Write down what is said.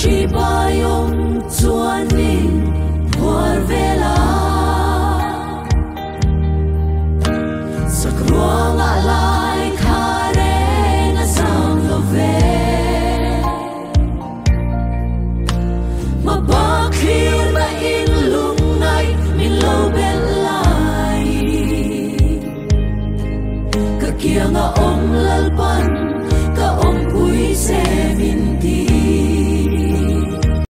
chỉ bayom chuan in por vela sakruang alai khare na sang lo ve ma ba khir na in lung nai min lo bel lai ka kianga om lalpan ka om pui se min ti